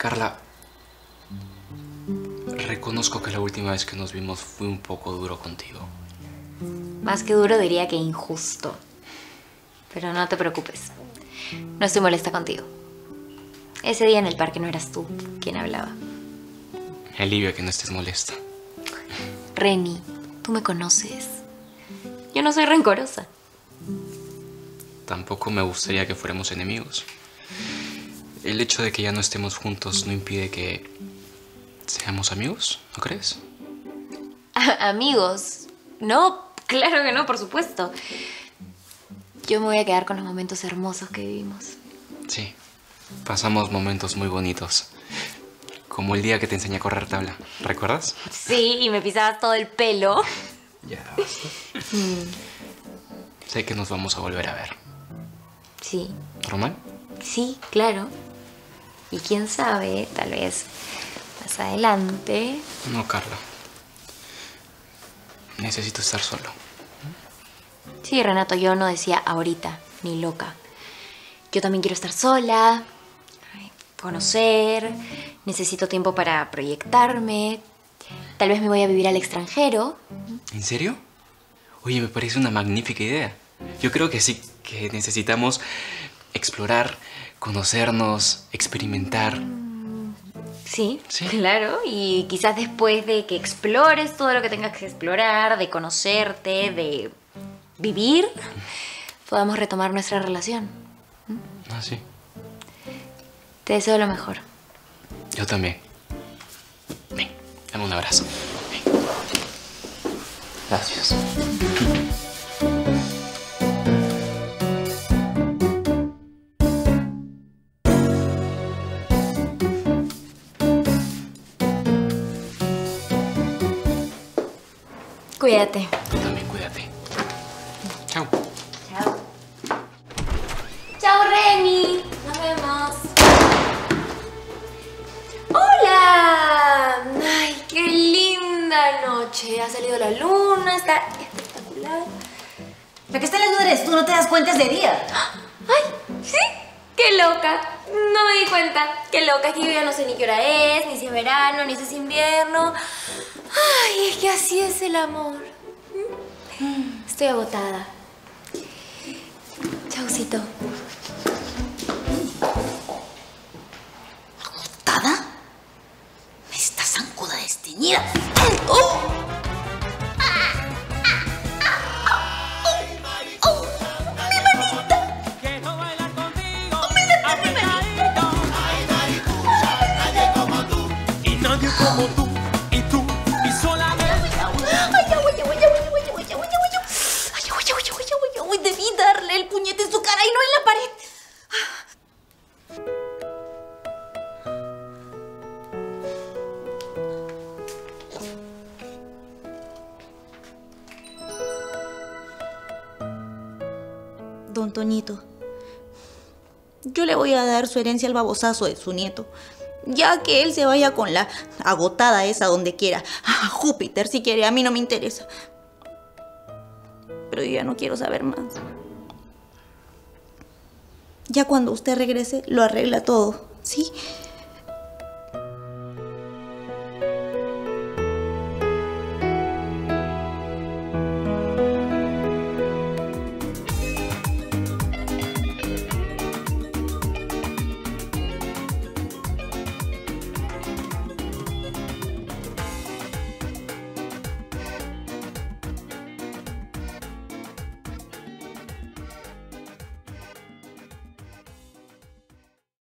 Carla, reconozco que la última vez que nos vimos fui un poco duro contigo. Más que duro diría que injusto. Pero no te preocupes. No estoy molesta contigo. Ese día en el parque no eras tú quien hablaba. Me alivia que no estés molesta. Reni, tú me conoces. Yo no soy rencorosa. Tampoco me gustaría que fuéramos enemigos. El hecho de que ya no estemos juntos no impide que seamos amigos, ¿no crees? ¿Amigos? No, claro que no, por supuesto. Yo me voy a quedar con los momentos hermosos que vivimos. Sí, pasamos momentos muy bonitos. Como el día que te enseñé a correr tabla, ¿recuerdas? Sí, y me pisabas todo el pelo. Ya basta. Sé que nos vamos a volver a ver. Sí. ¿Normal? Sí, claro. Y quién sabe, tal vez más adelante. No, Carla. Necesito estar solo. Sí, Renato, yo no decía ahorita, ni loca. Yo también quiero estar sola, conocer, necesito tiempo para proyectarme. Tal vez me voy a vivir al extranjero. ¿En serio? Oye, me parece una magnífica idea. Yo creo que sí, que necesitamos explorar, conocernos, experimentar. Sí, Sí. claro. Y quizás después de que explores todo lo que tengas que explorar, de conocerte, de vivir, podamos retomar nuestra relación. Ah, sí. Te deseo lo mejor. Yo también. Ven, dame un abrazo. Ven. Gracias. Cuídate. Tú también cuídate. Chao. Chao. Chao, Reni. Nos vemos. ¡Hola! ¡Ay, qué linda noche! Ha salido la luna, está espectacular. ¿Pero qué está leyendo eres tú? ¿No te das cuenta? Es de día. ¡Ay! ¿Sí? ¡Qué loca! No me di cuenta. ¡Qué loca! Es que yo ya no sé ni qué hora es, ni si es verano, ni si es invierno. ¡Ay! Es que así es el amor. Estoy agotada. Chaucito. ¿Agotada? Esta zancuda desteñida. ¡Oh! Como tú, y tú, y solamente. Ay, debí darle el puñete en su cara y no en la pared. Don Toñito, yo le voy a dar su herencia al babosazo de su nieto. Ya que él se vaya con la agotada esa donde quiera. A Júpiter si quiere, a mí no me interesa. Pero yo ya no quiero saber más. Ya cuando usted regrese, lo arregla todo, ¿sí?